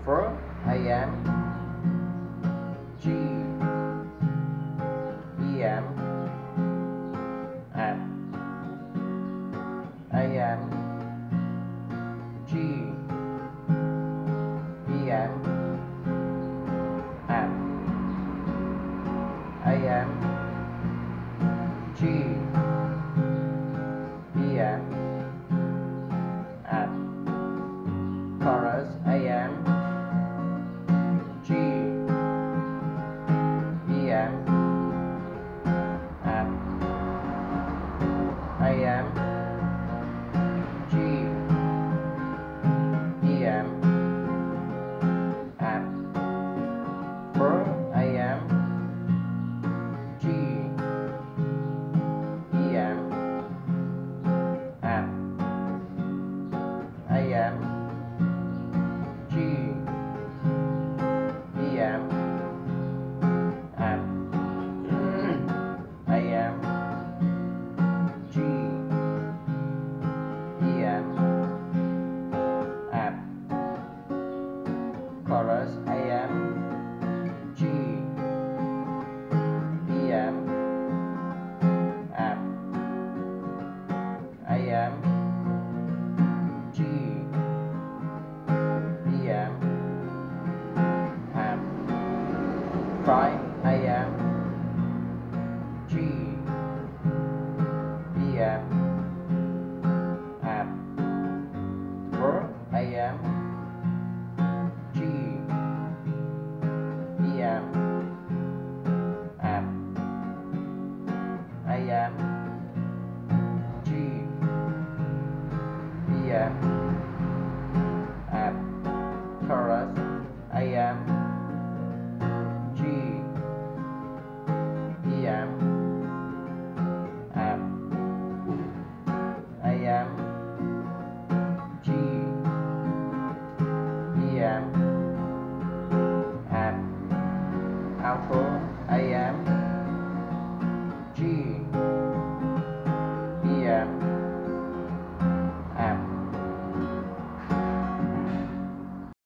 4 AM G EM F AM G EM F AM G EM F chorus AM G EM F AM G EM F 4 AM G EM F AM G EM F AM G EM F chorus AM G EM F AM G EM F 5 AM G EM F 4 AM